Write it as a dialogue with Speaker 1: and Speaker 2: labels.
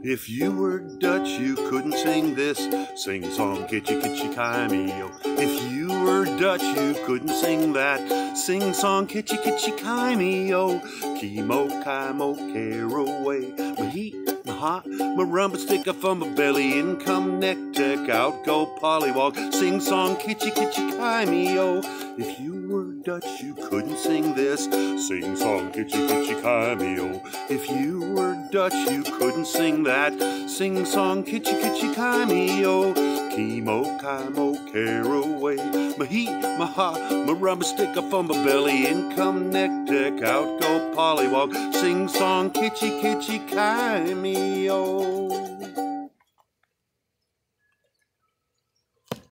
Speaker 1: If you were Dutch, you couldn't sing this. Sing song, kitschy kitschy kai-me-o. If you were Dutch, you couldn't sing that. Sing song, kitschy kitschy kai-me-o. Kimo, kai-mo, caraway. My heat, my hot, my rumpa stick up on my belly. In come neck tech, out go pollywog. Sing song, kitschy kitschy kai-me-o. If you were Dutch, you couldn't sing this. Sing song, kitschy kitschy kai-me-o. If you were Dutch, you couldn't sing that. Sing song, kitschy kitschy kai-me-o. Kimo, kai-mo, caraway. My heat, my hot, my rumpa stick up on my belly. In come neck deck, out go pollywog. Sing song, kitschy kitschy kai-me-o.